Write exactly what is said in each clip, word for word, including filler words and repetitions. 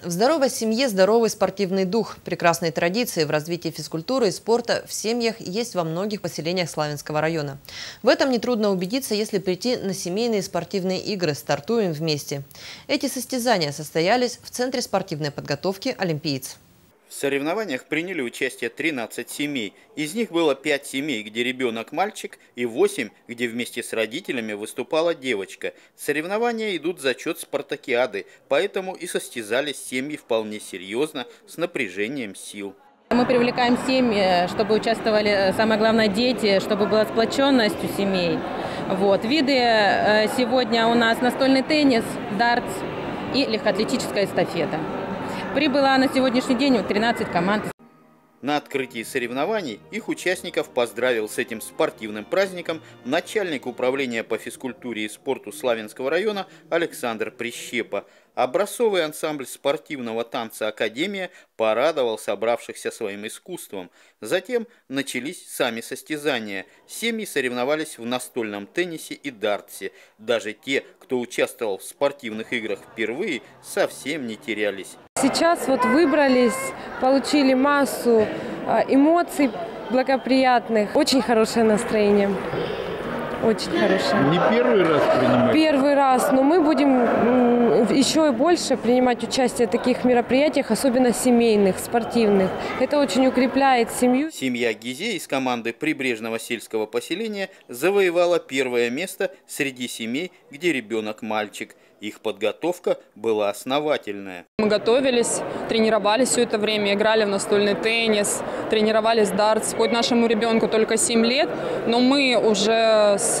В здоровой семье здоровый спортивный дух. Прекрасные традиции в развитии физкультуры и спорта в семьях есть во многих поселениях Славянского района. В этом нетрудно убедиться, если прийти на семейные спортивные игры «Стартуем вместе». Эти состязания состоялись в Центре спортивной подготовки «Олимпиец». В соревнованиях приняли участие тринадцать семей. Из них было пять семей, где ребенок мальчик, и восемь, где вместе с родителями выступала девочка. Соревнования идут за счет спартакиады, поэтому и состязались семьи вполне серьезно, с напряжением сил. Мы привлекаем семьи, чтобы участвовали, самое главное, дети, чтобы была сплоченность у семей. Вот. Виды сегодня у нас настольный теннис, дартс и легкоатлетическая эстафета. Прибыло на сегодняшний день тринадцать команд. На открытии соревнований их участников поздравил с этим спортивным праздником начальник управления по физкультуре и спорту Славянского района Александр Прищепа. Образцовый ансамбль спортивного танца «Академия» порадовал собравшихся своим искусством. Затем начались сами состязания. Семьи соревновались в настольном теннисе и дартсе. Даже те, кто участвовал в спортивных играх впервые, совсем не терялись. Сейчас вот выбрались, получили массу эмоций благоприятных. Очень хорошее настроение. Очень хорошее. Не первый раз принимаете? Первый раз, но мы будем еще и больше принимать участие в таких мероприятиях, особенно семейных, спортивных. Это очень укрепляет семью. Семья Гизе из команды прибрежного сельского поселения завоевала первое место среди семей, где ребенок мальчик. Их подготовка была основательная. Мы готовились, тренировались все это время, играли в настольный теннис, тренировались в дартс. Хоть нашему ребенку только семь лет, но мы уже с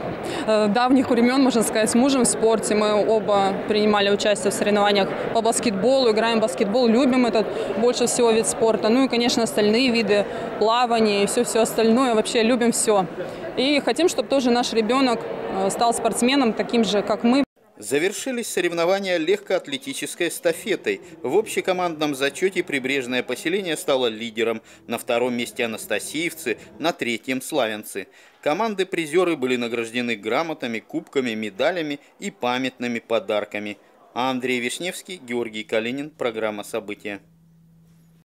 давних времен, можно сказать, с мужем в спорте. Мы оба принимали участие в соревнованиях по баскетболу, играем в баскетбол, любим этот больше всего вид спорта. Ну и, конечно, остальные виды плавания и все-все остальное. Вообще любим все. И хотим, чтобы тоже наш ребенок стал спортсменом, таким же, как мы. Завершились соревнования легкоатлетической эстафетой. В общекомандном зачете прибрежное поселение стало лидером. На втором месте анастасиевцы, на третьем славянцы. Команды-призеры были награждены грамотами, кубками, медалями и памятными подарками. Андрей Вишневский, Георгий Калинин. Программа «События».